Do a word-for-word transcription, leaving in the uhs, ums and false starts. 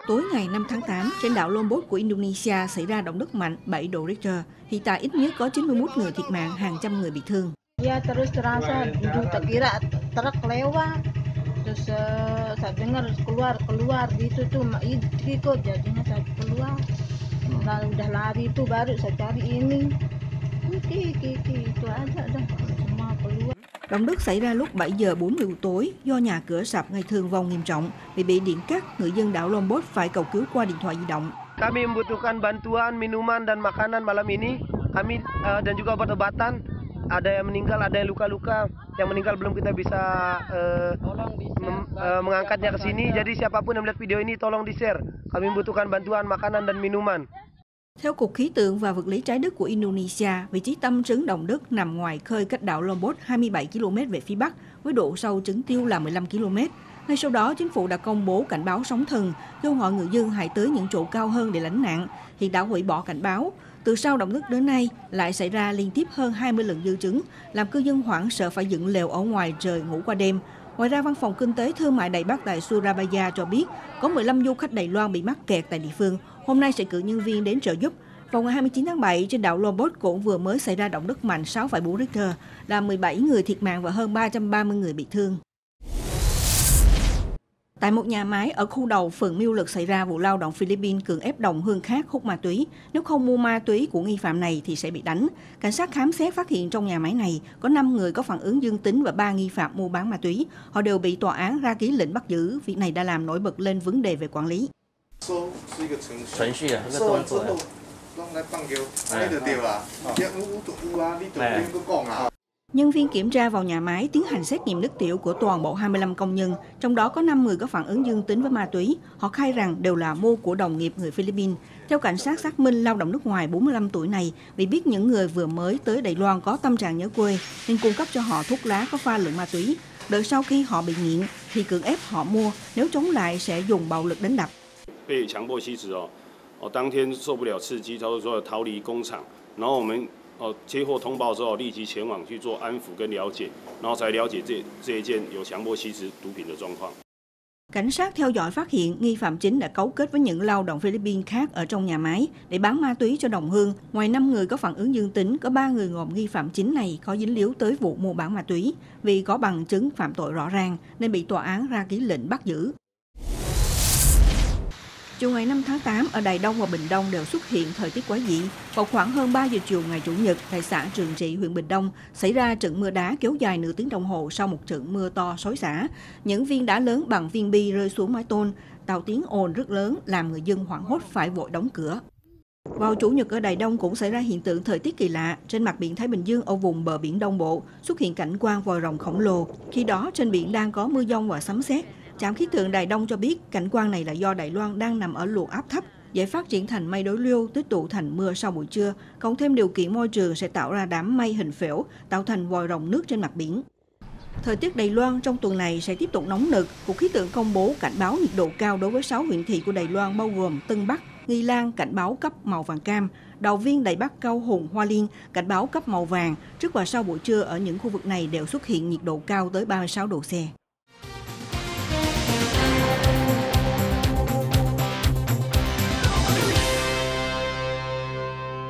Tối ngày năm tháng tám, trên đảo Lombok của Indonesia xảy ra động đất mạnh bảy độ Richter. Hiện tại ít nhất có chín mươi mốt người thiệt mạng, hàng trăm người bị thương. Ya terus terasa duduk tak kira truk lewat. Terus uh, saya dengar keluar keluar gitu tuh ikut jadinya saya keluar. Lalu udah lari itu baru saya cari ini. Kiki kiki itu aja dah semua keluar. Động đất xảy ra lúc bảy giờ bốn mươi tối do nhà cửa sập gây thương vong nghiêm trọng. Vì bị điện cắt, người dân đảo Lombok phải cầu cứu qua điện thoại di động. Kami membutuhkan bantuan minuman dan makanan malam ini. Kami uh, dan juga obat-obatan. Ada yang meninggal, ada yang luka-luka. Yang meninggal belum kita bisa uh, mem, uh, mengangkatnya ke sini. Jadi siapapun yang melihat video ini tolong di-share. Kami membutuhkan bantuan makanan dan minuman. Theo Cục Khí tượng và Vật lý Trái đất của Indonesia, vị trí tâm trấn động đất nằm ngoài khơi cách đảo Lombok hai mươi bảy ki lô mét về phía bắc, với độ sâu trấn tiêu là mười lăm ki lô mét. Ngay sau đó, chính phủ đã công bố cảnh báo sóng thần, kêu gọi người dân hãy tới những chỗ cao hơn để lánh nạn. Hiện đã hủy bỏ cảnh báo. Từ sau động đất đến nay, lại xảy ra liên tiếp hơn hai mươi lần dư chấn, làm cư dân hoảng sợ phải dựng lều ở ngoài trời ngủ qua đêm. Ngoài ra, Văn phòng Kinh tế Thương mại Đài Bắc tại Surabaya cho biết có mười lăm du khách Đài Loan bị mắc kẹt tại địa phương. Hôm nay sẽ cử nhân viên đến trợ giúp. Vào ngày hai mươi chín tháng bảy, trên đảo Lombok cũng vừa mới xảy ra động đất mạnh sáu phẩy bốn Richter, làm mười bảy người thiệt mạng và hơn ba trăm ba mươi người bị thương. Tại một nhà máy ở khu đầu phường Miêu Lực xảy ra vụ lao động Philippines cưỡng ép đồng hương khác hút ma túy. Nếu không mua ma túy của nghi phạm này thì sẽ bị đánh. Cảnh sát khám xét phát hiện trong nhà máy này có năm người có phản ứng dương tính và ba nghi phạm mua bán ma túy. Họ đều bị tòa án ra ký lệnh bắt giữ. Việc này đã làm nổi bật lên vấn đề về quản lý. Nhân viên kiểm tra vào nhà máy tiến hành xét nghiệm nước tiểu của toàn bộ hai mươi lăm công nhân, trong đó có năm người có phản ứng dương tính với ma túy. Họ khai rằng đều là mua của đồng nghiệp người Philippines. Theo cảnh sát xác minh, lao động nước ngoài bốn mươi lăm tuổi này vì biết những người vừa mới tới Đài Loan có tâm trạng nhớ quê nên cung cấp cho họ thuốc lá có pha lượng ma túy. Đợi sau khi họ bị nghiện thì cưỡng ép họ mua, nếu chống lại sẽ dùng bạo lực đánh đập. 被强迫吸食哦，哦，当天受不了刺激，他就说逃离工厂，然后我们哦接获通报之后，立即前往去做安抚跟了解，然后才了解这这一件有强迫吸食毒品的状况。 Cảnh sát theo dõi phát hiện nghi phạm chính đã cấu kết với những lao động Philippines khác ở trong nhà máy để bán ma túy cho đồng hương. Ngoài năm người có phản ứng dương tính, có ba người gồm nghi phạm chính này có dính líu tới vụ mua bán ma túy. Vì có bằng chứng phạm tội rõ ràng nên bị tòa án ra ký lệnh bắt giữ. Chiều ngày năm tháng tám, ở Đài Đông và Bình Đông đều xuất hiện thời tiết quái dị. Vào khoảng hơn ba giờ chiều ngày Chủ nhật, tại xã Trường Trị, huyện Bình Đông, xảy ra trận mưa đá kéo dài nửa tiếng đồng hồ sau một trận mưa to xối xả. Những viên đá lớn bằng viên bi rơi xuống mái tôn, tạo tiếng ồn rất lớn, làm người dân hoảng hốt phải vội đóng cửa. Vào Chủ nhật ở Đài Đông cũng xảy ra hiện tượng thời tiết kỳ lạ. Trên mặt biển Thái Bình Dương ở vùng bờ biển Đông Bộ xuất hiện cảnh quang vòi rồng khổng lồ. Khi đó trên biển đang có mưa dông và sấm sét. Trạm khí tượng Đài Đông cho biết cảnh quang này là do Đài Loan đang nằm ở luồng áp thấp, dễ phát triển thành mây đối lưu tích tụ thành mưa sau buổi trưa, cộng thêm điều kiện môi trường sẽ tạo ra đám mây hình phễu, tạo thành vòi rồng nước trên mặt biển. Thời tiết Đài Loan trong tuần này sẽ tiếp tục nóng nực. Cục Khí tượng công bố cảnh báo nhiệt độ cao đối với sáu huyện thị của Đài Loan bao gồm Tân Bắc, Nghi Lan cảnh báo cấp màu vàng cam, Đào Viên, Đài Bắc, Cao Hùng, Hoa Liên cảnh báo cấp màu vàng. Trước và sau buổi trưa ở những khu vực này đều xuất hiện nhiệt độ cao tới ba mươi sáu độ C.